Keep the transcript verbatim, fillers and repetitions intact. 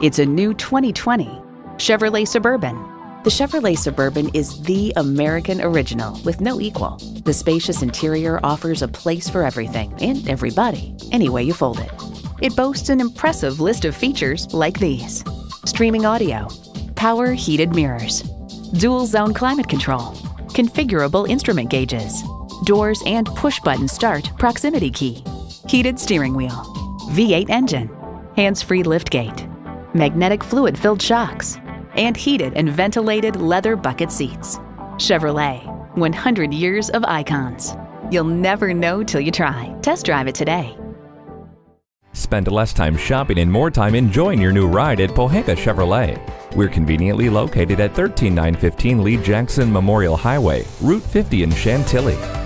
It's a new twenty twenty Chevrolet Suburban. The Chevrolet Suburban is the American original with no equal. The spacious interior offers a place for everything and everybody, any way you fold it. It boasts an impressive list of features like these: streaming audio, power heated mirrors, dual zone climate control, configurable instrument gauges, doors and push-button start proximity key, heated steering wheel, V eight engine, hands-free liftgate, magnetic fluid-filled shocks, and heated and ventilated leather bucket seats. Chevrolet, one hundred years of icons. You'll never know till you try. Test drive it today. Spend less time shopping and more time enjoying your new ride at Pohanka Chevrolet. We're conveniently located at one three nine one five Lee Jackson Memorial Highway, Route fifty in Chantilly.